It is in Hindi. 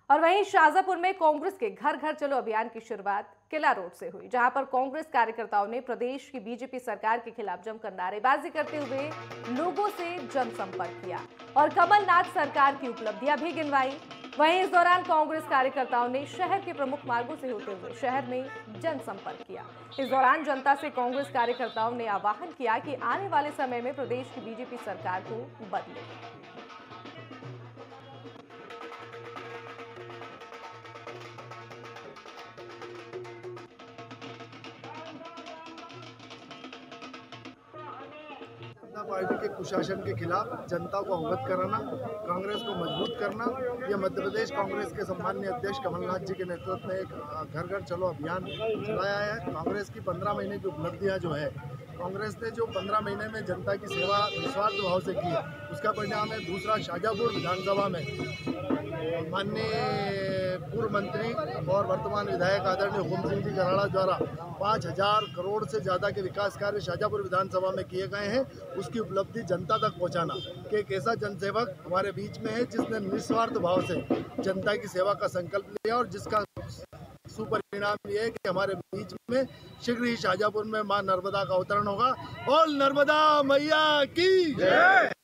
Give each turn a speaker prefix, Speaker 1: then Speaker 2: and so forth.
Speaker 1: और वहीं शाजापुर में कांग्रेस के घर घर चलो अभियान की शुरुआत किला रोड से हुई, जहां पर कांग्रेस कार्यकर्ताओं ने प्रदेश की बीजेपी सरकार के खिलाफ जमकर नारेबाजी करते हुए लोगों से जनसंपर्क किया और कमलनाथ सरकार की उपलब्धियां भी गिनवाई। वहीं इस दौरान कांग्रेस कार्यकर्ताओं ने शहर के प्रमुख मार्गों से होते हुए शहर में जनसंपर्क किया। इस दौरान जनता से कांग्रेस कार्यकर्ताओं ने आह्वान किया कि आने वाले समय में प्रदेश की बीजेपी सरकार को बदले।
Speaker 2: पार्टी के कुशासन के खिलाफ जनता को अवगत कराना, कांग्रेस को मजबूत करना, यह मध्य प्रदेश कांग्रेस के सम्मानीय अध्यक्ष कमलनाथ जी के नेतृत्व में एक घर घर चलो अभियान चलाया है। कांग्रेस की 15 महीने की उपलब्धियां जो है, कांग्रेस ने जो 15 महीने में जनता की सेवा निस्वार्थ भाव से की है, उसका परिणाम है। दूसरा, शाजापुर विधानसभा में माननीय पूर्व मंत्री और वर्तमान विधायक आदरणीय हुकुम सिंह जी कराड़ा द्वारा 5000 करोड़ से ज़्यादा के विकास कार्य शाजापुर विधानसभा में किए गए हैं। उसकी उपलब्धि जनता तक पहुंचाना कि एक ऐसा जनसेवक हमारे बीच में है जिसने निस्वार्थ भाव से जनता की सेवा का संकल्प लिया और जिसका सुपरिणाम ये है कि हमारे बीच में शीघ्र ही शाजापुर में मां नर्मदा का अवतरण होगा। बोल नर्मदा मैया की जय।